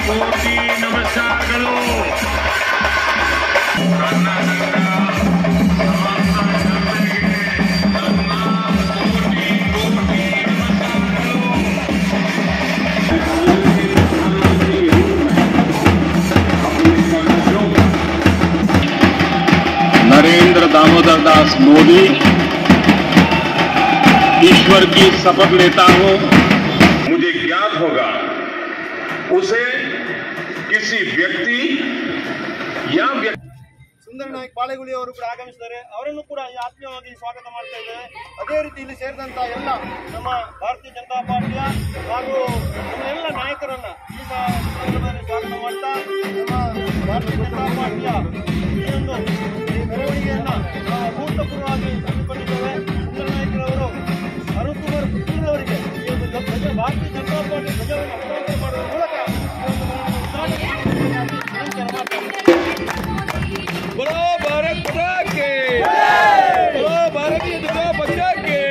ಕೋಟಿ ನಮಸ್ಕಾರಗಳು. नरेंद्र दामोदर दास मोदी ईश्वर की शपथ लेता हूं, मुझे ज्ञात होगा उसे किसी व्यक्ति या ಸುಂದರ ನಾಯಕ್ ಬಾಳೆಗುಳಿ ಅವರು ಕೂಡ ಆಗಮಿಸಿದ್ದಾರೆ. ಅವರನ್ನು ಕೂಡ ಆತ್ಮೀಯವಾಗಿ ಸ್ವಾಗತ ಮಾಡ್ತಾ ಇದ್ದೇವೆ. ಅದೇ ರೀತಿ ಇಲ್ಲಿ ಸೇರಿದಂತಹ ಎಲ್ಲ ನಮ್ಮ ಭಾರತೀಯ ಜನತಾ ಪಾರ್ಟಿಯ ಹಾಗೂ ನಮ್ಮ ಎಲ್ಲ ನಾಯಕರನ್ನ ಈ ಸಂದರ್ಭದಲ್ಲಿ ಸ್ವಾಗತ ಮಾಡ್ತಾ ನಮ್ಮ ಭಾರತೀಯ ಜನತಾ ಪಾರ್ಟಿಯ ಈ ಒಂದು ಮೆರವಣಿಗೆಯನ್ನ ನಾವು ಅಭೂತಪೂರ್ವವಾಗಿ ಹಮ್ಮಿಕೊಂಡಿದ್ದೇವೆ. ಸುಂದರ ನಾಯಕರವರು ಅರುಣ್ ಕುಮಾರ್ ಪುತ್ತೂರವರಿಗೆ ಈ ಒಂದು ಭಾರತೀಯ ಜನತಾ ಪಾರ್ಟಿ ಧ್ವಜವನ್ನು ಹಸ್ತಾಂತರ ಮಾಡುವ ಮೂಲಕ बोलो भारत माता की जय, बोलो भारतीय जनता पार्टी की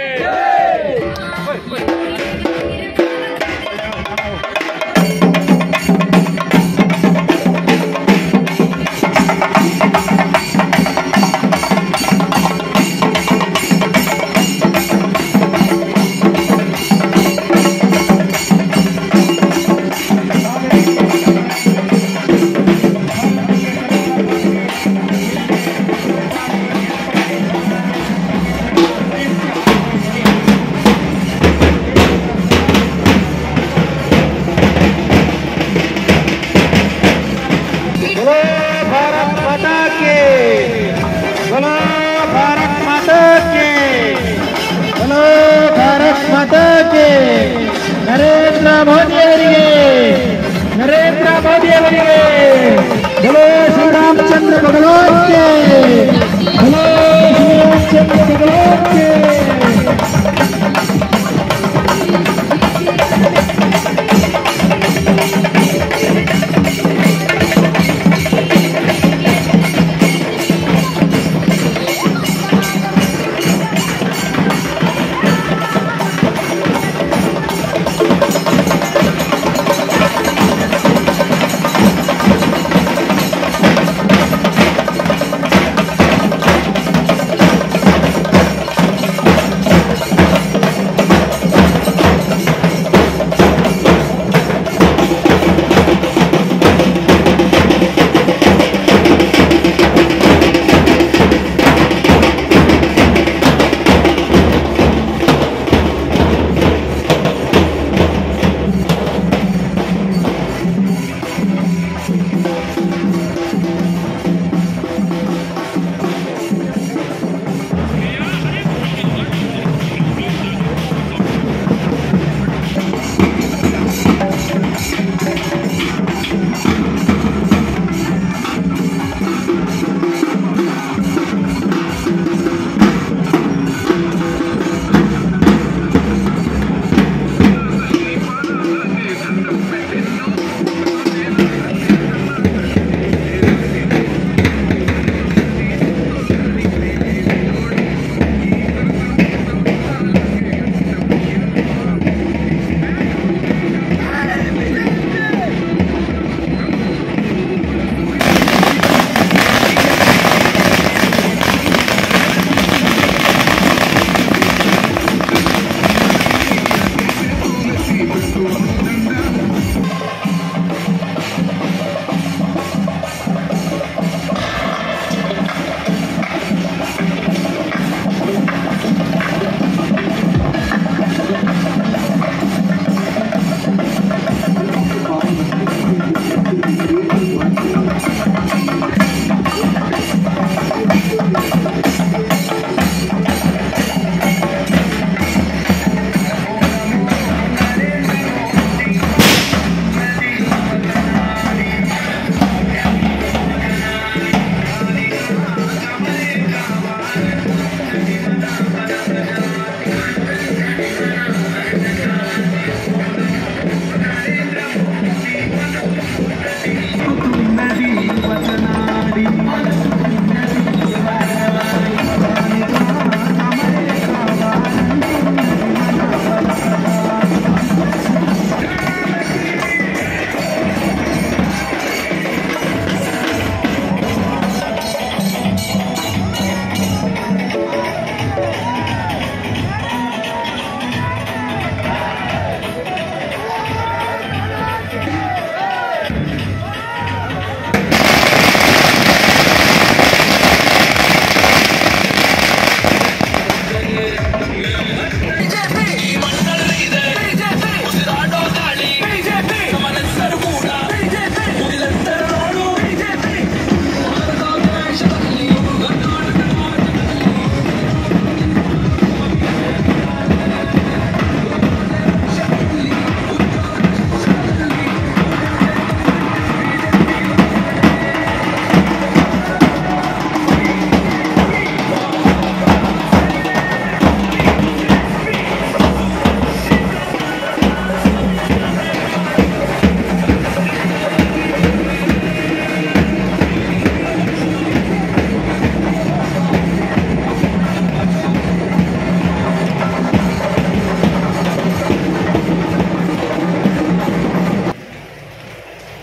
नरेंद्र मोदी बोलो श्री रामचंद्र भगवान के, बोलो श्री रामचंद्र भगवान के।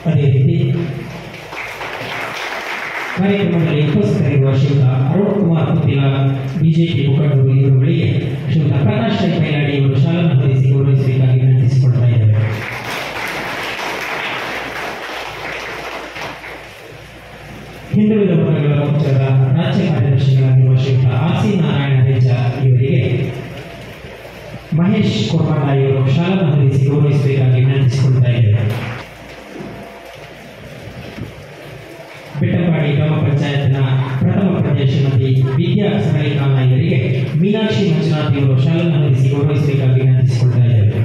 ಅದೇ ರೀತಿ ಕಾರ್ಯಕ್ರಮದಲ್ಲಿ ಉಪಸ್ಥಿತರಿರುವ ಶ್ರೀಯುತ ಅರುಣ್ ಕುಮಾರ್ ಕುತ್ತಿಲ ಬಿಜೆಪಿ ಮುಖಂಡರು ಇವರುಗಳಿಗೆ ಶ್ರೀಯುತ ಪ್ರಕಾಶ್ ರೈ ಬೈಲಾಡಿ ಇವರು ಶಾಲನ್ನು ಹೊರಿಸಿ ಗೌರವಿಸಬೇಕಾಗಿ ವಿನಂತಿಸಿಕೊಳ್ತಾ ಇದ್ದಾರೆ. ಹಿಂದುಳಿದ ವರ್ಗಗಳ ಮೋರ್ಚಾದ ರಾಜ್ಯ ಕಾರ್ಯದರ್ಶಿಗಳಾಗಿರುವ ಶ್ರೀಯುತ ಆರ್.ಸಿ. ನಾರಾಯಣ ಹೆಜ್ಜ ಇವರಿಗೆ ಮಹೇಶ್ ಕೊರ್ಮಣ್ಣ ಇವರು ಶಾಲನ್ನು ಹೊರಿಸಿ ಗೌರವಿಸಬೇಕಾಗಿ ವಿನಂತಿಸಿಕೊಳ್ತಾ ಇದ್ದಾರೆ. ಬೆಟ್ಟಪಾಡಿ ಗ್ರಾಮ ಪಂಚಾಯತ್ನ ಪ್ರಥಮ ಪ್ರಜೆ ಶ್ರೀಮತಿ ವಿದ್ಯಾ ಸರಳಿಕಾಮ ಇವರಿಗೆ ಮೀನಾಕ್ಷಿ ಮಂಜುನಾಥ್ ಇವರು ಶಾಲನ್ನು ಹೊರಿಸಿ ಗೌರವಿಸಬೇಕಾಗಿ ವಿನಂತಿಸಿಕೊಳ್ತಾ ಇದ್ದಾರೆ.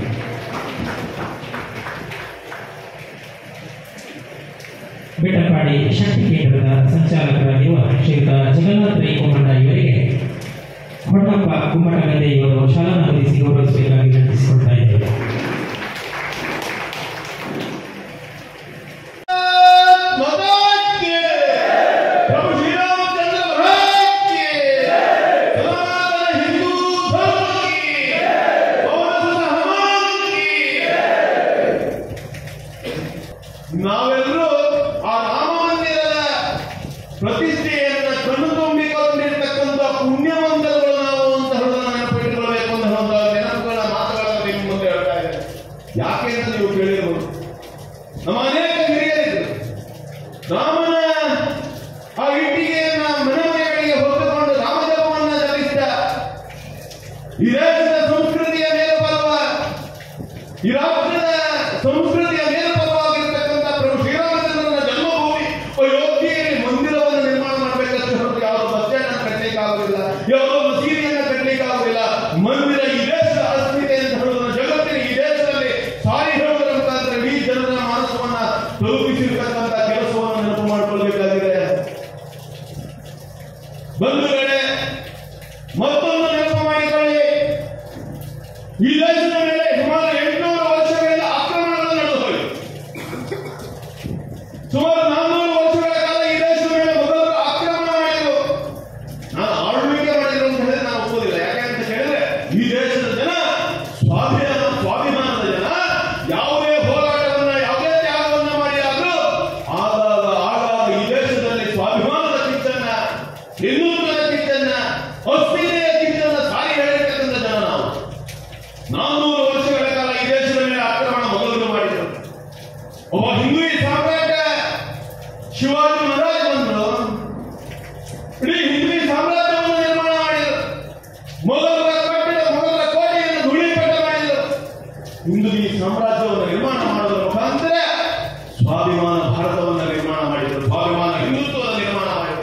ಬೆಟ್ಟಪಾಡಿ ಶಕ್ತಿ ಕೇಂದ್ರದ ಸಂಚಾಲಕರಾಗಿರುವ ಶ್ರೀಯುತ ಜಗನ್ನಾಥ್ ರೈ ಕೊಮ್ಮಣ್ಣ ಇವರಿಗೆ ಹೊನ್ನಪ್ಪ ಕುಮ್ಮಟಗದ್ದೆ ಇವರು ಶಾಲನ್ನು ಹೊರಿಸಿ ಗೌರವಿಸಬೇಕಾಗಿ ವಿನಂತಿಸಿಕೊಳ್ತಾ ಇದ್ದಾರೆ. ನಾವೆಲ್ಲರೂ ಆ ರಾಮ ಮಂದಿರದ ಪ್ರತಿಷ್ಠೆಯನ್ನ ಕಣ್ಣು ತುಂಬಿಕೊಂಡಿರ್ತಕ್ಕಂಥ ಪುಣ್ಯವಂತರುಗಳು ನಾವು ಅಂತ ಹೇಳೋದನ್ನ ನೆನಪಿಟ್ಟುಕೊಳ್ಬೇಕು ಅಂತ ಹೇಳೋ ನೆನಪುಗಳ ಮಾತುಗಳನ್ನು ನಿಮ್ಮ ಮುಂದೆ ಹೇಳ್ತಾ ಇದ್ದಾರೆ. ಯಾಕೆ ಅಂತ ನೀವು ಕೇಳಿರ್ಬೋದು. ನಮ್ಮ ಅನೇಕ ಹಿರಿಯರಿದ್ರು ರಾಮನ ಆ ಇಟ್ಟಿಗೆಯನ್ನ ಮನೆ ಮನೆಗಳಿಗೆ ಹೊತ್ತುಕೊಂಡು ರಾಮಜಪವನ್ನ ಜಪಿಸಿದ ಈ ದೇಶದ ಸಂಸ್ಕೃತಿಯ ಮೇಲುಪರ್ವ, ಈ ರಾಷ್ಟ್ರದ ಸಂಸ್ಕೃತಿಯ ಮೇಲುಪರ್ವಾಗಿರ್ತಕ್ಕಂಥ ಪ್ರಭು ಶ್ರೀರಾಮಚಂದ್ರನ ಜನ್ಮಭೂಮಿ ಅಯೋಧ್ಯೆಯಲ್ಲಿ ಮಂದಿರವನ್ನು ನಿರ್ಮಾಣ ಮಾಡಬೇಕಂತ ಹೊರತು ಯಾವುದೋ ಬಸ್ ಸ್ಟ್ಯಾಂಡ್ ಅನ್ನು ಕಟ್ಟಲಿಕ್ಕಾಗುವುದಿಲ್ಲ, ಯಾವುದೋ ಮಸೀದಿಯನ್ನು ಕಟ್ಟಲಿಕ್ಕಾಗುವುದಿಲ್ಲ. ಮಂದಿರ ಈ ದೇಶದ ಅಸ್ಮಿತೆ ಅಂತ ಹೇಳುವುದನ್ನು ಜಗತ್ತಿನ ಈ ದೇಶದಲ್ಲಿ ಸಾರಿ ಹೇಳುವುದರ ಮುಖಾಂತರ ಇಡೀ ಜನರ ಮಾನಸವನ್ನ ತಲುಪಿಸಿರ್ತಕ್ಕಂಥ ಕೆಲಸವನ್ನು ನೆನಪು ಮಾಡಿಕೊಳ್ಳಬೇಕಾಗಿದೆ. ಬಂಧುಗಳೇ, ಮತ್ತೊಂದು ನೆನಪು ಮಾಡಿಕೊಳ್ಳಿ. ಈ ದೇಶದ ಮೇಲೆ ಸುಮಾರು 800 ವರ್ಷಗಳಿಂದ ಆಕ್ರಮಣಗಳು ನಡೆದು ಹೋಯಿತು. ಸುಮಾರು 400 ವರ್ಷಗಳ ಕಾಲ ಈ ದೇಶದ ಮೇಲೆ ಮೊದಲು ಆಕ್ರಮಣ ಮಾಡಿದ್ರು. ನಾನು ಆಳ್ವಿಕೆ ಮಾಡಿದ್ರು ಅಂತ ಹೇಳಿದ್ರೆ ನಾನು ಒಪ್ಪೋದಿಲ್ಲ. ಯಾಕೆ ಅಂತ ಹೇಳಿದ್ರೆ ಈ ದೇಶದ ಜನ ಸ್ವಾಭಿಮಾನದ ಜನ ಯಾವುದೇ ಹೋರಾಟವನ್ನ ಯಾವುದೇ ತ್ಯಾಗವನ್ನ ಮಾಡಿ ಆದ್ರೂ ಆಗಾಗ ಈ ದೇಶದಲ್ಲಿ ಸ್ವಾಭಿಮಾನದ ಕಿಚ್ಚನ್ನ, ಹಿಂದುತ್ವದ ಕಿಚ್ಚನ್ನ, ಅಸ್ಮಿತೆಯ ಕಿಚ್ಚನ್ನ ಸಾರಿ ಹೇಳಿರ್ತಕ್ಕಂಥ ಜನ ನಾವು. 400 ವರ್ಷಗಳ ಕಾಲ ಈ ದೇಶದ ಮೇಲೆ ಆಕ್ರಮಣ ಮೊದಲು ಮಾಡಿದರು. ಒಬ್ಬ ಹಿಂದೂ ಸಾಮ್ರಾಟ ಶಿವಾಜಿ ಮಹಾರಾಜ್ ಬಂದರು, ಇಡೀ ಹಿಂದೂ ಸಾಮ್ರಾಜ್ಯವನ್ನು ನಿರ್ಮಾಣ ಮಾಡಿದರು. ಮೊಘಲರ ಕೋಟೆಯನ್ನು ಧೂಳೀಪಟ ಮಾಡಿದರು. ಹಿಂದೂ ಸಾಮ್ರಾಜ್ಯವನ್ನು ನಿರ್ಮಾಣ ಮಾಡೋದರ ಮುಖಾಂತರ ಸ್ವಾಭಿಮಾನ ಭಾರತವನ್ನು ನಿರ್ಮಾಣ ಮಾಡಿದರು, ಸ್ವಾಭಿಮಾನ ಹಿಂದುತ್ವದ ನಿರ್ಮಾಣ ಮಾಡಿದರು.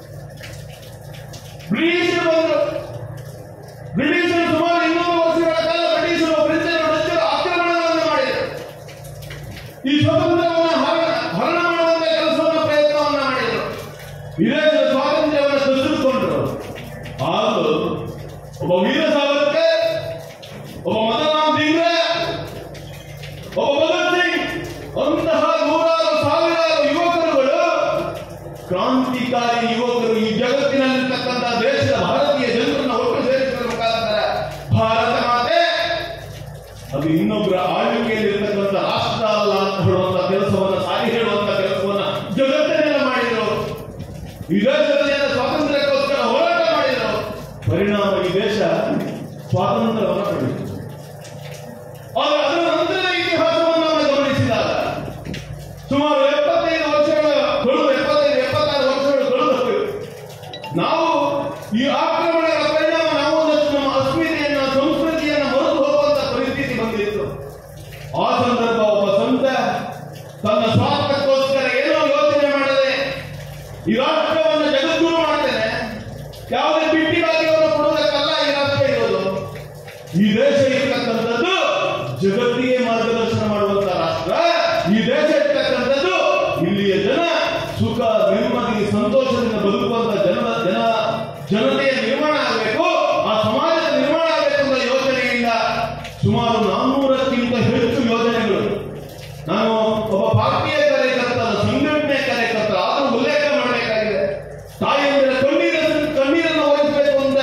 ಬ್ರಿಟಿಷರು ಬಂದರು. ಬ್ರಿಟಿಷರು ಸುಮಾರು 200 ವರ್ಷಗಳ ಕಾಲ ಬ್ರಿಟಿಷರು ಡಚ್ಚರು ಆಕ್ರಮಣಗಳನ್ನು ಮಾಡಿದರು. ಈ ಸ್ವತಂತ್ರವನ್ನು ಹರಣ ಮಾಡುವಂತ ಕೆಲಸವನ್ನು ಪ್ರಯತ್ನವನ್ನ ಮಾಡಿದರು. ಈ ದೇಶದ ಸ್ವಾತಂತ್ರ್ಯವನ್ನು ಕಸಿದುಕೊಂಡರು. ಆದರೂ ಒಬ್ಬ ವೀರ ಸಾವರ್ಕರ್, ಒಬ್ಬ ಮದನರಾಮ್ ಧಿಂಗ್ರಾ, ಒಬ್ಬ ಭಗತ್ ಸಿಂಗ್ ಅಂತಹ ನೂರಾರು ಸಾವಿರಾರು ಯುವಕರುಗಳು, ಕ್ರಾಂತಿಕಾರಿ ಯುವಕರು ಈ ಜಗತ್ತಿನಲ್ಲಿರ್ತಕ್ಕಂಥ ದೇಶದ ಭಾರತೀಯ ಜನರನ್ನು ಒಟ್ಟು ಸೇರಿಸುವ ಮುಖಾಂತರ ಭಾರತ ಮಾತೆ ಅದು ಇನ್ನೊಬ್ಬರ ಆಳ್ವಿಕೆಯಲ್ಲಿ ಇರತಕ್ಕಂಥ ರಾಷ್ಟ್ರ ಅಲ್ಲ ಅಂತ ಹೇಳುವಂತ ಕೆಲಸವನ್ನ ಸಾರಿ ಹೇಳುವಂತ ಕೆಲಸವನ್ನ ಜಗತ್ತಿನೆಲ್ಲ ಮಾಡಿದರು. ಈ ದೇಶದ ಜನ ಸ್ವಾತಂತ್ರ್ಯಕ್ಕೋಸ್ಕರ ಹೋರಾಟ ಮಾಡಿದರು. ಪರಿಣಾಮ ಈ ದೇಶ ಸ್ವಾತಂತ್ರ್ಯವನ್ನು ಪಡೆಯಿತು. ಆದರೆ ಅದರ ನಂತರದ ಇತಿಹಾಸವನ್ನು ನಾವು ಗಮನಿಸಿದಾಗ ಸುಮಾರು 75 ವರ್ಷಗಳು 76 ವರ್ಷಗಳು ಕಳೆದು ನಾವು ಈ ಆಕ್ರಮಣಗಳ ಪರಿಣಾಮ ನಾವು ನಮ್ಮ ಅಸ್ಮಿತೆಯನ್ನ, ಸಂಸ್ಕೃತಿಯನ್ನ ಮರೆತು ಹೋಗುವಂತ ಪರಿಸ್ಥಿತಿ ಬಂದಿತ್ತು. ಆ ಸಂದರ್ಭ ಒಬ್ಬ ಸಂತ ತನ್ನ ಸ್ವಾರ್ಥಕ್ಕೋಸ್ಕರ ಏನೋ ಯೋಚನೆ ಮಾಡದೆ ಈ ರಾಷ್ಟ್ರವನ್ನು ಜಗದ್ಗುರು ಮಾಡ್ತೇನೆ, ಯಾವುದೇ ಬಿಟ್ಟಿ ಭಾಗ್ಯವನ್ನು ಕೊಡುವುದಕ್ಕಲ್ಲ ಈ ರಾಷ್ಟ್ರ ಇರೋದು, ಈ ದೇಶ ಇರ್ತಕ್ಕಂಥದ್ದು ಜಗತ್ತಿಗೆ ಮಾರ್ಗದರ್ಶನ ಮಾಡುವಂತ ರಾಷ್ಟ್ರ. ಈ ದೇಶ ಇರ್ತಕ್ಕಂಥದ್ದು ಇಲ್ಲಿಯ ಜನ ಸುಖ, ನೆಮ್ಮದಿ, ಸಂತೋಷದಿಂದ ಬದುಕುವಂತ ಜನತೆಯ ನಿರ್ಮಾಣ ಆಗಬೇಕು, ಆ ಸಮಾಜದ ನಿರ್ಮಾಣ ಆಗಬೇಕು ಅಂತ ಯೋಜನೆಯಿಂದ ಸುಮಾರು 400ಕ್ಕಿಂತ ಹೆಚ್ಚು ಯೋಜನೆಗಳು. ನಾನು ಒಬ್ಬ ಪಾರ್ಟಿಯ ಕಾರ್ಯಕರ್ತ, ಸಂಘಟನೆ ಕಾರ್ಯಕರ್ತ ಆದರೂ ಉಲ್ಲೇಖ ಮಾಡಬೇಕಾಗಿದೆ. ತಾಯಿಯಂದಿರ ಕಣ್ಣೀರನ್ನು ಒರೆಸಬೇಕು ಅಂತ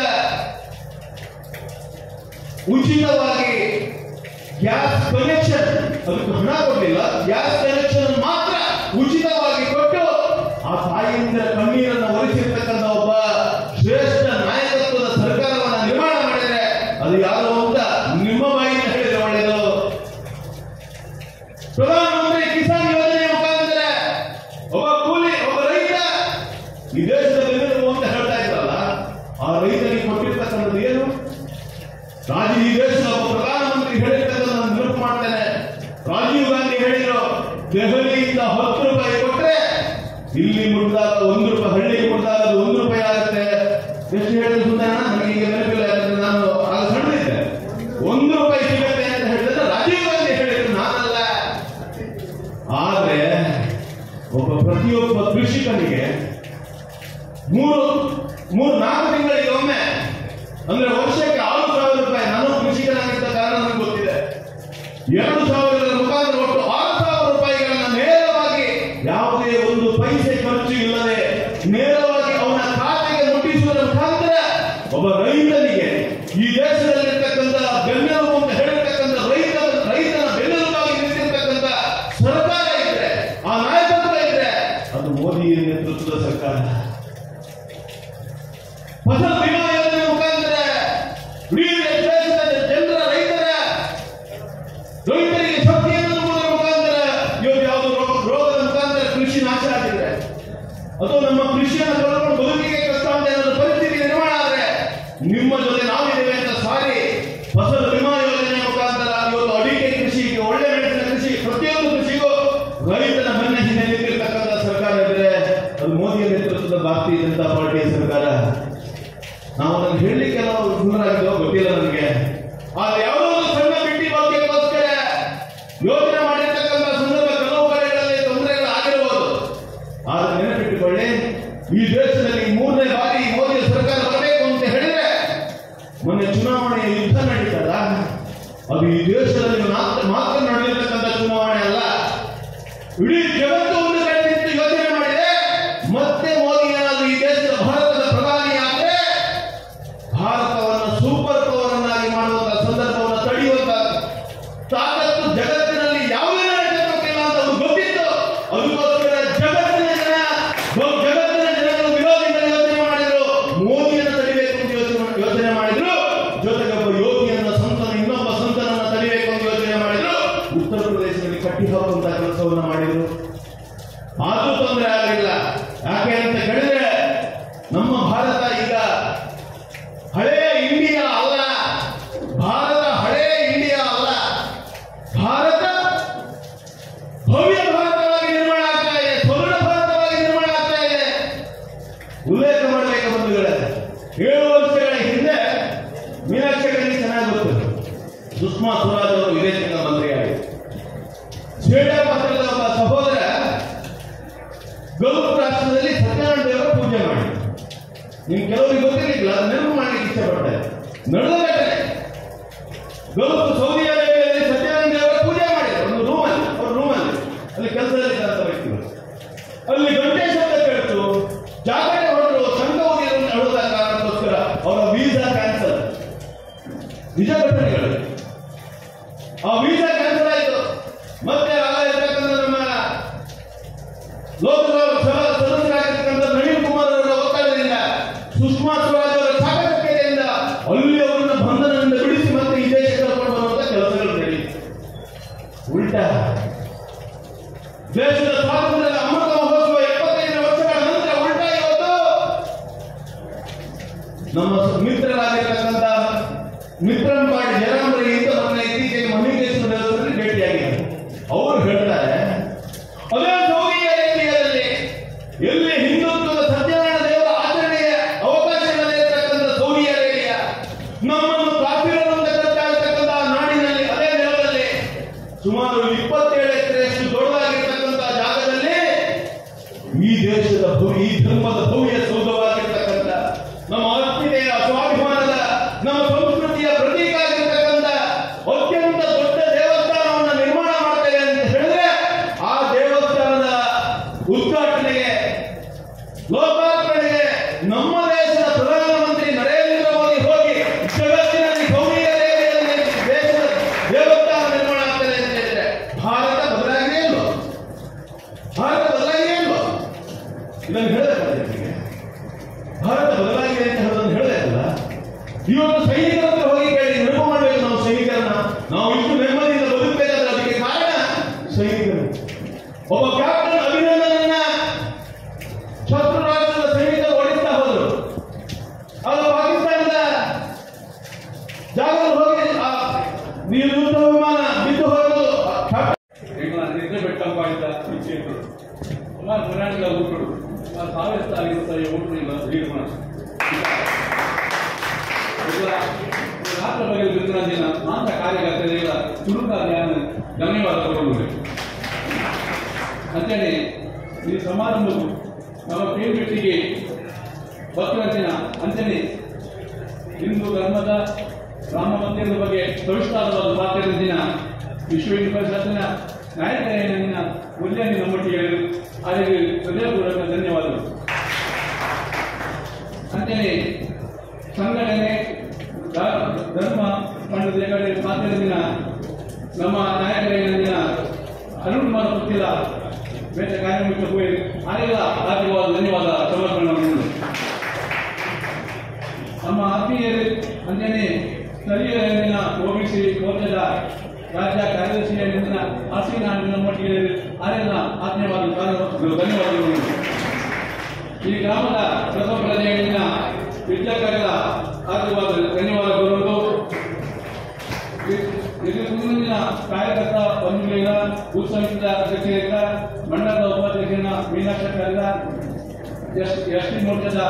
ಉಚಿತವಾಗಿ ಗ್ಯಾಸ್ ಕನೆಕ್ಷನ್, ಅದಕ್ಕೆ ಹಣ ಕೊಡಲಿಲ್ಲ, ಗ್ಯಾಸ್ ಕನೆಕ್ಷನ್ ಮಾತ್ರ ಪ್ರಧಾನಮಂತ್ರಿ ಕಿಸಾನ್ ಯೋಜನೆ ಮುಖಾಂತರ ಒಬ್ಬ ಕೂಲಿ ಒಬ್ಬ ರೈತ ಈ ದೇಶದಲ್ಲಿ ಅಂತ ಹೇಳ್ತಾ ಇದ್ರಲ್ಲ, ಆ ರೈತರಿಗೆ ಕೊಟ್ಟಿರ್ತಕ್ಕಂಥದ್ದು ಏನು? ಈ ದೇಶದ ಒಬ್ಬ ಪ್ರಧಾನಮಂತ್ರಿ ಹೇಳಿರ್ತಕ್ಕಂಥ ನೆನಪು ಮಾಡ್ತೇನೆ. ರಾಜೀವ್ ಗಾಂಧಿ ಹೇಳಿದ್ರು, ದೆಹಲಿಯಿಂದ 10 ರೂಪಾಯಿ ಕೊಟ್ರೆ ಇಲ್ಲಿ ಮುಟ್ಟಾಗ 1 ರೂಪಾಯಿ, ಹಳ್ಳಿಗೆ ಮುಟ್ಟಾಗ 1 ರೂಪಾಯಿ ಆಗುತ್ತೆ. ಎಷ್ಟು ಹೇಳಿದ್ರು ಸುಂದರ, ನನಗೆ ಈಗ ನೆನಪಿಲ್ಲ, ನಾನು ಆಗ ಸಣ್ಣದಿದ್ದೆ. 1 ರೂಪಾಯಿ ಸಿಗುತ್ತೆ ಅಂತ ಹೇಳಿದ್ರೆ ರಾಜೀವ್ ಗಾಂಧಿ ಹೇಳಿದ್ರು, ನಾನಲ್ಲ. ಆದ್ರೆ ಪ್ರತಿಯೊಬ್ಬ ಕೃಷಿಕನಿಗೆ 3-4 ತಿಂಗಳಿಗೆ ಒಮ್ಮೆ, ಅಂದ್ರೆ ವರ್ಷಕ್ಕೆ 6,000 ರೂಪಾಯಿ. ನಾನು ಕೃಷಿಕನಾಗಿದ್ದ ಕಾರಣ ನನಗೆ ಗೊತ್ತಿದೆ. 2,000 ಮುಖಾಂತರ ಒಟ್ಟು 6,000 ರೂಪಾಯಿಗಳನ್ನ ನೇರವಾಗಿ, ಯಾವುದೇ ಒಂದು ಪೈಸೆ ಖರ್ಚು ಇಲ್ಲದೆ ನೇರವಾಗಿ ಅವನ ಖಾತೆಗೆ ಮುಟ್ಟಿಸುವುದರ ಮುಖಾಂತರ ಒಬ್ಬ ರೈತನಿಗೆ, ಈ ದೇಶದಲ್ಲಿರ್ತಕ್ಕಂಥ ಬೆನ್ನೆಲುಬು ಅಂತ ಹೇಳಿರ್ತಕ್ಕಂಥ ರೈತನ ಬೆನ್ನೆಲುಬಾಗಿ ನಿಂತಿರ್ತಕ್ಕಂಥ ಸರ್ಕಾರ ಇದ್ರೆ, ಆ ನಾಯಕತ್ವ ಇದ್ರೆ, ಅದು ಮೋದಿ ನೇತೃತ್ವದ ಸರ್ಕಾರ. ಫಸಲ್ ಬಿಮಾ ಯೋಜನೆ ಮುಖಾಂತರ ಇಡೀ ದೇಶದ ಜನರ ರೈತರಿಗೆ ಶಕ್ತಿಯನ್ನು ತುಂಬುವುದರ ಮುಖಾಂತರ ಇವತ್ತು ಯಾವುದೋ ರೋಗದ ಮುಖಾಂತರ ಕೃಷಿ ನಾಶ ಆಗಿದೆ. ಅದು ನಮ್ಮ ಕೃಷಿಯನ್ನು ಕಳ್ಕೊಂಡು ಬದುಕಿಗೆ ಕಷ್ಟ ಅಂತ ಏನಾದರೂ ಪರಿಸ್ಥಿತಿ ನಿರ್ಮಾಣ ಆದ್ರೆ ನಿಮ್ಮ ಜೊತೆ ನಾವಿದ್ದೇವೆ ಅಂತ ಸಾರಿ ಫಸಲ್ ಬಿಮಾ ಯೋಜನೆ ಮುಖಾಂತರ ಇವತ್ತು ಅಡಿಕೆ ಕೃಷಿಗೆ, ಒಳ್ಳೆ ಮೆಣಸಿನ ಕೃಷಿ, ಪ್ರತಿಯೊಂದು ಕೃಷಿಗೂ ರೈತನ ಬೆನ್ನ ಹಿಂದೆ ನಿಂತಿರ್ತಕ್ಕಂಥ ಸರ್ಕಾರ ಇದ್ರೆ ಅದು ಮೋದಿಯ ನೇತೃತ್ವದ ಭಾರತೀಯ ಜನತಾ ಪಾರ್ಟಿಯ ಸರ್ಕಾರ. ನಾವು ಅದನ್ನು ಹೇಳಲಿಕ್ಕೆ ನಾವು ಸುಂದರಾಗಿದ್ದೋ ಗೊತ್ತಿಲ್ಲ ನನಗೆ. ಆದ್ರೆ ಯಾವುದೋ ಒಂದು ಸಣ್ಣ ಬಿಟ್ಟಿ ಭಾಗ್ಯಕ್ಕೋಸ್ಕರ ಯೋಚನೆ ಮಾಡಿರ್ತಕ್ಕಂಥ ಸಂದರ್ಭ ಕೆಲವು ಕಡೆಗಳಲ್ಲಿ ತೊಂದರೆಗಳು ಆಗಿರಬಹುದು. ಆದ್ರೆ ನೆನಪಿಟ್ಟುಕೊಳ್ಳಿ, ಈ ದೇಶದಲ್ಲಿ 3ನೇ ಬಾರಿ ಮೋದಿಯ ಸರ್ಕಾರ ಬರಬೇಕು ಅಂತ ಹೇಳಿದ್ರೆ ಮೊನ್ನೆ ಚುನಾವಣೆಯ ಯುದ್ಧ ನಡೀತಲ್ಲ, ಅದು ಈ ದೇಶದಲ್ಲಿ ಮಾತ್ರ ನಡೆದಿರ್ತಕ್ಕಂಥ ಚುನಾವಣೆ ಅಲ್ಲ. ಇಡೀ ಜಗತ್ತು ಒಂದು ಕಡೆ ನಿಂತು ಯೋಚನೆ ಮಾಡಿದೆ, ಮತ್ತೆ ಮೋದಿ ಏನಾದರೂ ಈ ದೇಶದ ಭಾರತದ ಪ್ರಧಾನಿ ಆದ್ರೆ ಭಾರತವನ್ನು ಸೂಪರ್ ಪವರ್ ಅನ್ನಾಗಿ ಮಾಡುವಂತಹ ಸಂದರ್ಭವನ್ನು ತಡೆಯುವಂತ ತಾಕತ್ತು ಜಗತ್ತಿನಲ್ಲಿ ಯಾವುದೇ ರಾಜ್ಯಕ್ಕಿಲ್ಲ ಅಂತ ಅವ್ರು ಗೊತ್ತಿತ್ತು. ಅದಕ್ಕೋಸ್ಕರ ಜಗತ್ತಿನ ಜನಗಳು ವಿರೋಧಿಗಳು ಯೋಚನೆ ಮಾಡಿದ್ರು, ಮೋದಿಯನ್ನು ತಡಿಬೇಕು ಅಂತ ಯೋಚನೆ ಮಾಡಿದ್ರು. ಜೊತೆಗೆ ಒಬ್ಬ ಯೋಗಿಯನ್ನ ಸಂತನ, ಇನ್ನೊಬ್ಬ ಸಂತನನ್ನ ತಡಿಬೇಕು ಅಂತ ಯೋಚನೆ ಮಾಡಿದ್ರು. ಉತ್ತರ ಪ್ರದೇಶದಲ್ಲಿ ಕಟ್ಟಿ ಹಾಕುವಂತಹ ಕೆಲಸವನ್ನು ಮಾಡಿದ್ರು. ಆದ್ರೂ ತೊಂದರೆ ಆಗಲಿಲ್ಲ. ಯಾಕೆ ಅಂತ ಹೇಳಿದ್ರೆ ನಮ್ಮ ಭಾರತ ಈಗ ಹಳೆಯ ಇಂಡಿಯಾ ಅಲ್ಲ. ಭಾರತ ಹಳೆಯ ಇಂಡಿಯಾ ಅಲ್ಲ. ಭಾರತ ಭವ್ಯ ಭಾರತವಾಗಿ ನಿರ್ಮಾಣ ಆಗ್ತಾ ಇದೆ, ಸ್ವರ್ಣ ಭಾರತವಾಗಿ ನಿರ್ಮಾಣ ಆಗ್ತಾ ಇದೆ. ಉಲ್ಲೇಖ ಮಾಡಬೇಕು ಬಂಧುಗಳೇ, 7 ವರ್ಷಗಳ ಹಿಂದೆ ಮೀನಾಕ್ಷಿ ಚೆನ್ನಾಗಿ ಗೊತ್ತು, ಸುಷ್ಮಾ ಸ್ವರಾಜ್ ಅವರು ವಿದೇಶಾಂಗ ಮಂತ್ರಿಯಾಗಿ ಶ್ವೇತಾ ಪತ್ರದ ಒಬ್ಬ ಸಹೋದರ ಗಲ್ಫ್ ರಾಷ್ಟ್ರದಲ್ಲಿ ಸತ್ಯನಾರಾಯಣ ದೇವರ ಪೂಜೆ ಮಾಡಿ, ನಿಮ್ ಕೆಲವರಿಗೆ ಗೊತ್ತಿರಲಿಲ್ಲ, ನೆನಪು ಮಾಡಲಿಕ್ಕೆ ಇಷ್ಟಪಡ್ತಾರೆ. ನಡೆದ ಘಟನೆ, ಗಲ್ಫ್ ಸೌದಿ ಅರೇಬಿಯಾದಲ್ಲಿ ಸತ್ಯನಾರಾಯಣ ದೇವರ ಪೂಜೆ ಮಾಡಿದ್ರು ಒಂದು ರೂಮಲ್ಲಿ, ಅವ್ರ ರೂಮಲ್ಲಿ, ಅಲ್ಲಿ ಕೆಲಸದಲ್ಲಿ ವ್ಯಕ್ತಿಗಳು. ಅಲ್ಲಿ ಗಂಟೆ ಶಬ್ದ ಕೇಳ್ತು, ಜಾಗರಣೆ ಹೊರಟರು, ಸಂಘ ಹೊಡೆದ ಕಾರಣಕ್ಕೋಸ್ಕರ ಅವರ ವೀಸಾ ಕ್ಯಾನ್ಸಲ್. ನಿಜ ಘಟನೆಗಳು. ಆ ವೀಸಾ ಕ್ಯಾನ್ಸಲ್ ಆಯಿತು. ಮತ್ತೆ ಆಗಿರ್ತಕ್ಕಂಥ ನಮ್ಮ ಲೋಕಸಭಾ ಸದಸ್ಯರಾಗಿರ್ತಕ್ಕಂಥ ನಳಿನ್ ಕುಮಾರ್ ಅವರ ಒತ್ತಡದಿಂದ, ಸುಷ್ಮಾ ಸ್ವರಾಜ್ ಅವರ ಚಾಕಚಕ್ಯತೆಯಿಂದ ಅಲ್ಲಿ ಅವರನ್ನ ಬಂಧನದಿಂದ ಬಿಡಿಸಿ ಮತ್ತೆ ಈ ದೇಶ ಕರ್ಕೊಂಡು ಬರುವಂತ ಕೆಲಸಗಳು ನಡೆಯಿತು. ಉಲ್ಟಾ ದೇಶದ ಸ್ವಾತಂತ್ರ್ಯದ ಅಮೃತ ಮಹೋತ್ಸವ 75 ವರ್ಷಗಳ ನಂತರ ಉಲ್ಟಾ ಇವತ್ತು ನಮ್ಮ ಮಿತ್ರರಾಗಿರ್ತಕ್ಕಂಥ ಮಿತ್ರಂಪಾಡಿ ಜಯರಾಮರಿಗೆ ಮೊನ್ನೆ ಇತ್ತೀಚೆಗೆ ಮಹಲಿಂಗೇಶ್ವರ ದೇವಸ್ಥಾನದಲ್ಲಿ ಭೇಟಿಯಾಗಿದ್ದಾರೆ. ಅವರು ಹೇಳ್ತಾರೆ, ಅದೇ ಸೌದಿ ಅರೇಬಿಯಾದಲ್ಲಿ ಎಲ್ಲಿ ಹಿಂದುತ್ವದ ಸತ್ಯನಾರಾಯಣ ದೇವರ ಆಚರಣೆಯ ಅವಕಾಶ ಇರತಕ್ಕಂಥ ಸೌದಿ ಅರೇಬಿಯಾ, ನಮ್ಮನ್ನು ಕಾಫಿರರು ಅಂತ ಕರೆದಾಗಿರ್ತಕ್ಕಂಥ ನಾಡಿನಲ್ಲಿ, ಅದೇ ನೆಲದಲ್ಲಿ ಸುಮಾರು 27 ಎಕರೆಯಷ್ಟು ದೊಡ್ಡದಾಗಿರ್ತಕ್ಕಂಥ ಜಾಗದಲ್ಲಿ ಈ ದೇಶದ ಈ ಧರ್ಮದ ಭವ್ಯ ಸೌಧವಾಗಿರ್ತಕ್ಕಂಥ, ನಮ್ಮ ಅಸ್ಮಿತೆಯ, ಸ್ವಾಭಿಮಾನದ, ನಮ್ಮ ಸಂಸ್ಕೃತಿಯ ಪ್ರತೀಕ ಆಗಿರ್ತಕ್ಕಂಥ ಅತ್ಯಂತ ದೊಡ್ಡ ದೇವಸ್ಥಾನವನ್ನು ನಿರ್ಮಾಣ ಮಾಡ್ತೇವೆ ಅಂತ ಹೇಳಿದ್ರೆ, ಆ ದೇವಸ್ಥಾನದ ಉದ್ಘಾಟನೆಗೆ, ಲೋಕಾರ್ಪಣೆಗೆ ನಮ್ಮ ದೇಶದ ಪ್ರಧಾನಮಂತ್ರಿ ನರೇಂದ್ರ ಮೋದಿ ಹೋಗಿ ಜಗತ್ತಿನಲ್ಲಿ ಸೌದಿ ಅರೇಬಿಯಾದಲ್ಲಿ ದೇಶದ ದೇವಸ್ಥಾನ ನಿರ್ಮಾಣ ಆಗ್ತದೆ ಅಂತ ಹೇಳಿದ್ರೆ ಭಾರತ ಬದಲಾಗಿದೆ ಇಲ್ವೋ? ಭಾರತ ಬದಲಾಗಿದೆ ಇಲ್ವೋ? ಇದನ್ನು ಹೇಳಬೇಕಾದ್ರೆ ಭಾರತ ಬದಲಾಗಿದೆ ಅಂತ ಹೇಳೋದನ್ನು ಹೇಳಬೇಕಲ್ಲ. ಇವತ್ತು ಸೈನಿಕರ ಹತ್ರ ಹೋಗಿ ಕೇಳಿ, ನೆನಪು ಮಾಡಬೇಕು ನಾವು ಸೈನಿಕರನ್ನ. ನಾವು ಇಷ್ಟು ನೆಮ್ಮದಿಯಿಂದ ಬದುಕಬೇಕಾದ್ರೆ ಅದಕ್ಕೆ ಕಾರಣ ಸೈನಿಕ ಸೈನಿಕರು. ಒಬ್ಬ ಕ್ಯಾಪ್ಟನ್ ಅಭಿನಂದನನ್ನ ಶತ್ರು ರಾಷ್ಟ್ರದ ಸೈನಿಕರು ಹೊಡಿತಾ ಹೋದರು. ಅವರು ಪಾಕಿಸ್ತಾನದ ಜಾಗದಲ್ಲಿ ಹೋಗಿ ನೀರು ಯುದ್ಧ ವಿಮಾನ ಬಿದ್ದು ಹೋಗಲು ನಿದ್ರೆ ಬೆಟ್ಟಂಪಾಡಿದ ವಿಷಯಗಳು ಸುಮಾರು ಮರಾಠಿಗಳ ಊಟಗಳು ಸಾವಿರ ಊಟಗಳಿಂದ ನಿರ್ಮಾಣ ರಾಷ್ಟ್ರ ಬಗ್ಗೆ ಬಿಂದುರಾಜಿನ ಮಾತ್ರ ಕಾರ್ಯಕರ್ತರಿಗೆಲ್ಲ ಚುರುಕಾದ ಧನ್ಯವಾದ ಕೊಡಬೇಕು ಅಂತೇಳಿ ಈ ಸಮಾರಂಭವು ನಮ್ಮ ಕೇಳ್ಬಿಟ್ಟಿಗೆ ಭಕ್ತರಂಚಿನ ಅಂಚನೆ ಹಿಂದೂ ಧರ್ಮದ ರಾಮ ಮಂದಿರದ ಬಗ್ಗೆ ಸವಿಸ್ತಾರವಾದ ಮಾತಾಡಿದ ವಿಶ್ವ ಹಿಂದೂ ಪರಿಷತ್ತಿನ ನಾಯಕರೇನಿನ ಮೂಲ್ಯನಿ ನಮ್ಮೊಟ್ಟಿಗೆ ಅವರಿಗೆ ಹೃದಯಪೂರ್ವಕ ಧನ್ಯವಾದಗಳು. ಅಂತೆಯೇ ಸಂಘಟನೆ ಧರ್ಮ ಪಂಡಿತ ಮಾತಾಡಿದ ನಮ್ಮ ನಾಯಕರೇನಿನ ಅರುಣ್ ಕುಮಾರ್ ಗೊತ್ತಿಲ್ಲ ಬೇರೆ ಕಾರ್ಯಕ್ರಮಕ್ಕೆ ಹೋಗಿ ಆರೆಲ್ಲ ರಾಜ್ಯವಾದ ಧನ್ಯವಾದ ಸಮರ್ಪಣೆ. ನಮ್ಮ ಆತ್ಮೀಯರು ಅಂತೆಯೇ ಸ್ಥಳೀಯರಿಂದ ಓಬಿಸಿ ಮೋರ್ಚಾದ ರಾಜ್ಯ ಕಾರ್ಯದರ್ಶಿಯಿಂದ ನಮ್ಮೊಟ್ಟಿಗೆ ಆರೆಲ್ಲ ಆತ್ಮೀಯವಾದ ಧನ್ಯವಾದಗಳು. ಈ ಗ್ರಾಮದ ಪ್ರಥಮ ಪ್ರಜೆಗಳಿಂದ ವಿದ್ಯಾರ್ಥಿಗಳ ಆಶೀರ್ವಾದ ಧನ್ಯವಾದಗಳು. ಮುಂದಿನ ಕಾರ್ಯಕರ್ತ ಬಂಧುಗಳಿಂದ ಬೂತ್ ಸಮಿತಿಯ ಅಧ್ಯಕ್ಷರಿಂದ ಮಂಡಲದ ಉಪಾಧ್ಯಕ್ಷರಿಂದ ಮೀನಾಕ್ಷಕರಿಂದ ಎಸ್ ಟಿ ಮೋರ್ಚಾದ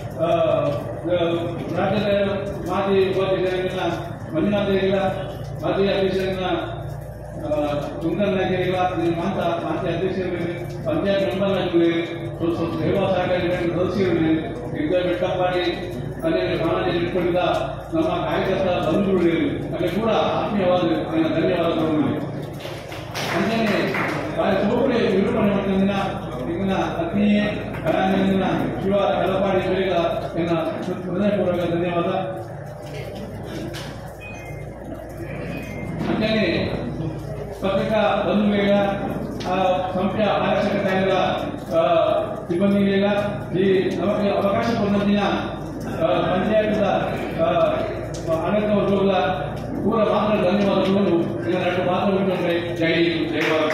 ರಾಜ್ಯದ ಮಾಜಿ ಉಪಾಧ್ಯಕ್ಷರಿಂದ ಮಂಜುನಾಥರಿಲ್ಲ ಮಾಜಿ ಅಧ್ಯಕ್ಷರಿಂದ ಸುಂದರ್ ನಾಯಕರಿಲ್ಲ ಮಾಜಿ ಅಧ್ಯಕ್ಷರಿಗೆ ಪಂಚಾಯತ್ ಮೆಂಬರ್ಗಳಿಗೆ ಸೇವಾ ಸಹಕಾರಿ ಸದಸ್ಯರಿಗೆ ವಿದ್ಯಾ ಬೆಟ್ಟಂಪಾಡಿ ಅಲ್ಲಿ ಪ್ರಾಣಾಂಜಲಿ ಇಟ್ಕೊಂಡಿದ್ದ ನಮ್ಮ ಕಾರ್ಯಕರ್ತ ಬಂಧುಗಳಿಗೆ ಅಲ್ಲಿ ಕೂಡ ಆತ್ಮೀಯವಾದ ಧನ್ಯವಾದಗಳು. ಅಂತೆಯೇ ಸೋಪಡೆ ನಿರೂಪಣೆ ಮಾಡಿದ ಈಗಿನ ಆತ್ಮೀಯ ಕಲಾಂಗನ ಶಿವ ಕಲಪಾಡಿ ಬೇಗ ಎನ್ನ ಹೃದಯಪೂರ್ವಕ ಧನ್ಯವಾದ. ಅಂತೆಯೇ ಪತ್ರಿಕಾ ಬಂಧುಗಳಿಗ ಸಂಸ್ಥೆಯ ಆರಕ್ಷಕ ಕಾರ್ಯದ ಸಿಬ್ಬಂದಿಗಳಿಗ ಈ ನಮಗೆ ಅವಕಾಶ ಕೊಡುವಂತಿನ ಪಂಚಾಯತ್ನ ಆಡಳಿತ ವರ್ಗಗಳ ಪೂರ ಮಾತ್ರ ಧನ್ಯವಾದಗಳು. ಈಗ ಎರಡು ಮಾತ್ರ ಬಿಟ್ಟರೆ ಜೈ ಜೈ ಭಾರತ.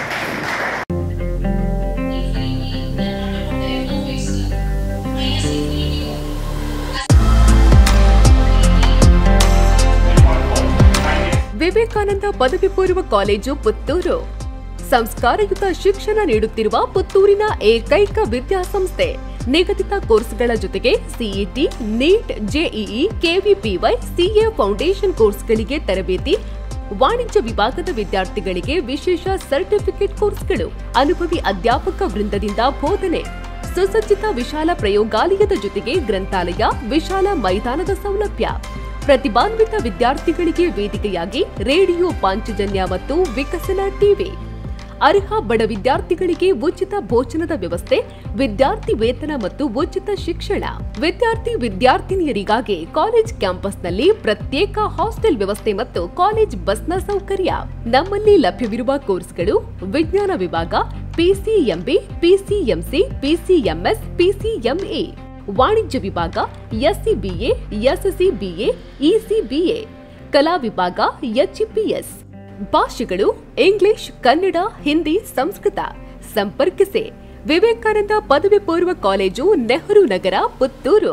ವಿವೇಕಾನಂದ ಪದವಿ ಪೂರ್ವ ಕಾಲೇಜು ಪುತ್ತೂರು ಸಂಸ್ಕಾರಯುತ ಶಿಕ್ಷಣ ನೀಡುತ್ತಿರುವ ಪುತ್ತೂರಿನ ಏಕೈಕ ವಿದ್ಯಾಸಂಸ್ಥೆ. ನಿಗದಿತ ಕೋರ್ಸ್ಗಳ ಜೊತೆಗೆ CET, NEET, JEE, KVPY, CA foundation ಕೋರ್ಸ್ಗಳಿಗೆ ತರಬೇತಿ, ವಾಣಿಜ್ಯ ವಿಭಾಗದ ವಿದ್ಯಾರ್ಥಿಗಳಿಗೆ ವಿಶೇಷ ಸರ್ಟಿಫಿಕೇಟ್ ಕೋರ್ಸ್ಗಳು, ಅನುಭವಿ ಅಧ್ಯಾಪಕ ವೃಂದದಿಂದ ಬೋಧನೆ, ಸುಸಜ್ಜಿತ ವಿಶಾಲ ಪ್ರಯೋಗಾಲಯದ ಜೊತೆಗೆ ಗ್ರಂಥಾಲಯ, ವಿಶಾಲ ಮೈದಾನದ ಸೌಲಭ್ಯ, ಪ್ರತಿಭಾನ್ವಿತ ವಿದ್ಯಾರ್ಥಿಗಳಿಗೆ ವೇದಿಕೆಯಾಗಿ ರೇಡಿಯೋ ಪಾಂಚಜನ್ಯ ಮತ್ತು ವಿಕಸನ ಟಿವಿ, ಅರ್ಹ ಬಡ ವಿದ್ಯಾರ್ಥಿಗಳಿಗೆ ಉಚಿತ ಭೋಜನದ ವ್ಯವಸ್ಥೆ, ವಿದ್ಯಾರ್ಥಿ ವೇತನ ಮತ್ತು ಉಚಿತ ಶಿಕ್ಷಣ, ವಿದ್ಯಾರ್ಥಿನಿಯರಿಗಾಗಿ ಕಾಲೇಜ್ ಕ್ಯಾಂಪಸ್ನಲ್ಲಿ ಪ್ರತ್ಯೇಕ ಹಾಸ್ಟೆಲ್ ವ್ಯವಸ್ಥೆ ಮತ್ತು ಕಾಲೇಜ್ ಬಸ್ನ ಸೌಕರ್ಯ. ನಮ್ಮಲ್ಲಿ ಲಭ್ಯವಿರುವ ಕೋರ್ಸ್ಗಳು: ವಿಜ್ಞಾನ ವಿಭಾಗ, ಪಿಸಿಎಂಬಿ, ಪಿಸಿಎಂಸಿ, ಪಿಸಿಎಂಎಸ್, ಪಿಸಿಎಂಎ, ವಾಣಿಜ್ಯ ವಿಭಾಗ, ಎಸ್ಸಿಬಿಎ, ಎಸ್ಸಿಬಿಎ, ಇಸಿಬಿಎ, ಕಲಾ ವಿಭಾಗ, ಎಚ್ಇಪಿಎಸ್. ಭಾಷೆಗಳು: ಇಂಗ್ಲಿಷ್, ಕನ್ನಡ, ಹಿಂದಿ, ಸಂಸ್ಕೃತ. ಸಂಪರ್ಕಿಸಿ ವಿವೇಕಾನಂದ ಪದವಿ ಪೂರ್ವ college, Nehru Nagar, Puttur.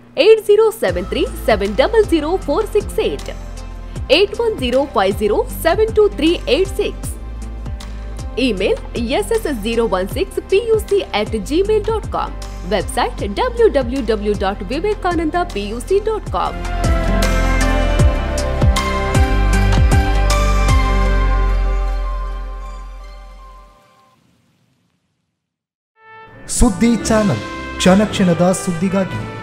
8073070468 8105072386. Email ss016puc@gmail.com. Website www.vivekanandapuc.com. ಸುದ್ದಿ ಚಾನಲ್, ಕ್ಷಣ ಕ್ಷಣದ ಸುದ್ದಿಗಾಗಿ.